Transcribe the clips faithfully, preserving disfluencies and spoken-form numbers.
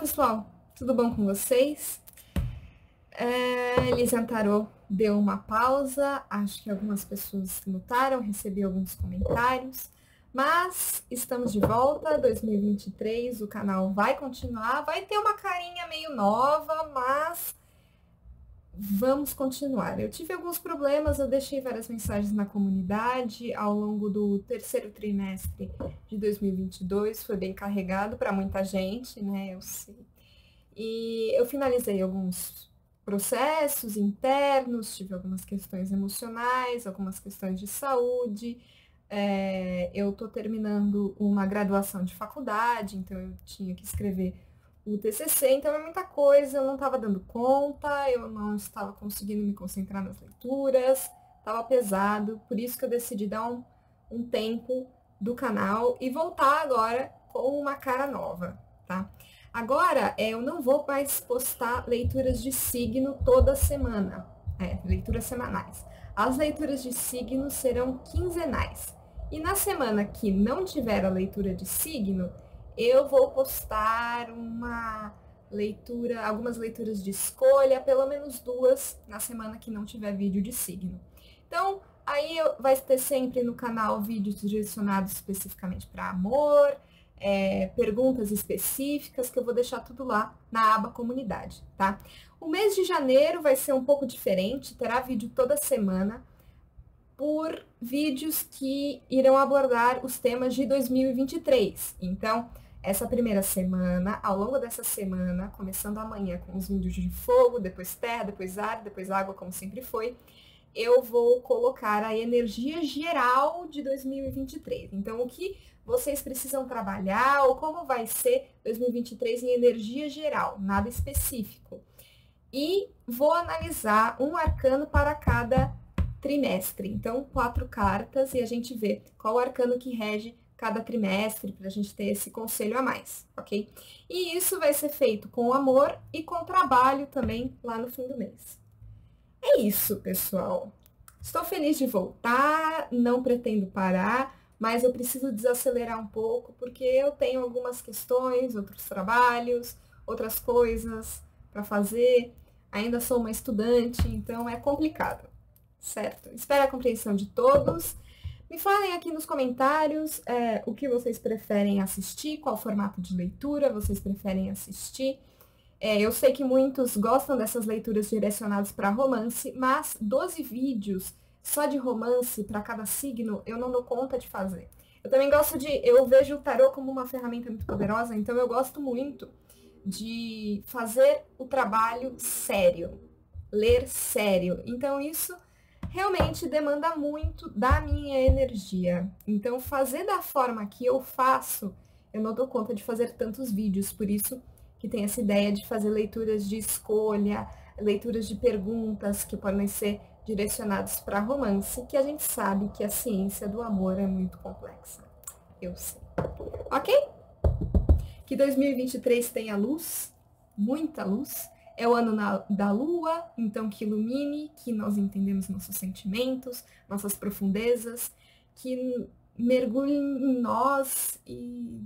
pessoal, tudo bom com vocês? É, Elisiane Tarot deu uma pausa, acho que algumas pessoas notaram, recebi alguns comentários, mas estamos de volta, dois mil e vinte e três, o canal vai continuar, vai ter uma carinha meio nova, mas vamos continuar. Eu tive alguns problemas, eu deixei várias mensagens na comunidade ao longo do terceiro trimestre de dois mil e vinte e dois, foi bem carregado para muita gente, né, eu sei. E eu finalizei alguns processos internos, tive algumas questões emocionais, algumas questões de saúde. É, eu estou terminando uma graduação de faculdade, então eu tinha que escrever o T C C, então é muita coisa, eu não estava dando conta, eu não estava conseguindo me concentrar nas leituras, estava pesado, por isso que eu decidi dar um, um tempo do canal e voltar agora com uma cara nova, tá? Agora, é, eu não vou mais postar leituras de signo toda semana, é, leituras semanais. As leituras de signo serão quinzenais. E na semana que não tiver a leitura de signo, eu vou postar uma leitura, algumas leituras de escolha, pelo menos duas na semana que não tiver vídeo de signo. Então, aí vai ter sempre no canal vídeos direcionados especificamente para amor, É, perguntas específicas, que eu vou deixar tudo lá na aba comunidade, tá? O mês de janeiro vai ser um pouco diferente, terá vídeo toda semana, por vídeos que irão abordar os temas de dois mil e vinte e três. Então, essa primeira semana, ao longo dessa semana, começando amanhã com os vídeos de fogo, depois terra, depois ar, depois água, como sempre foi, eu vou colocar a energia geral de dois mil e vinte e três. Então, o que vocês precisam trabalhar ou como vai ser dois mil e vinte e três em energia geral, nada específico. E vou analisar um arcano para cada trimestre. Então, quatro cartas e a gente vê qual arcano que rege cada trimestre para a gente ter esse conselho a mais, ok? E isso vai ser feito com amor e com trabalho também lá no fim do mês. É isso, pessoal. Estou feliz de voltar, não pretendo parar, mas eu preciso desacelerar um pouco, porque eu tenho algumas questões, outros trabalhos, outras coisas para fazer. Ainda sou uma estudante, então é complicado, certo? Espero a compreensão de todos. Me falem aqui nos comentários é, o que vocês preferem assistir, qual formato de leitura vocês preferem assistir. É, eu sei que muitos gostam dessas leituras direcionadas para romance, mas doze vídeos só de romance para cada signo eu não dou conta de fazer. Eu também gosto de... Eu vejo o tarot como uma ferramenta muito poderosa, então eu gosto muito de fazer o trabalho sério, ler sério. Então isso realmente demanda muito da minha energia. Então fazer da forma que eu faço, eu não dou conta de fazer tantos vídeos, por isso que tem essa ideia de fazer leituras de escolha, leituras de perguntas que podem ser direcionados para romance, que a gente sabe que a ciência do amor é muito complexa. Eu sei. Ok? Que dois mil e vinte e três tenha luz, muita luz. É o ano na, da lua, então que ilumine, que nós entendemos nossos sentimentos, nossas profundezas, que mergulhe em nós e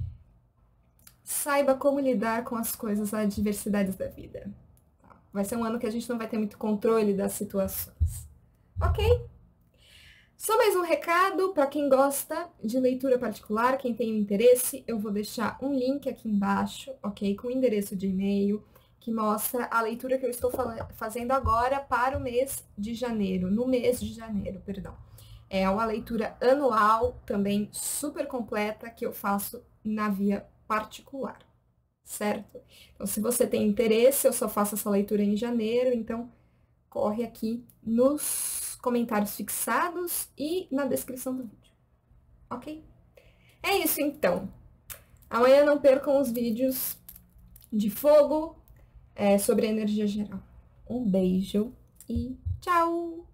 saiba como lidar com as coisas, as adversidades da vida. Vai ser um ano que a gente não vai ter muito controle das situações. Ok? Só mais um recado para quem gosta de leitura particular, quem tem interesse, eu vou deixar um link aqui embaixo, ok? Com o endereço de e-mail, que mostra a leitura que eu estou fazendo agora para o mês de janeiro, no mês de janeiro, perdão. É uma leitura anual, também super completa, que eu faço na via particular. Certo? Então, se você tem interesse, eu só faço essa leitura em janeiro, então corre aqui nos comentários fixados e na descrição do vídeo. Ok? É isso, então. Amanhã não percam os vídeos de fogo é, sobre energia geral. Um beijo e tchau!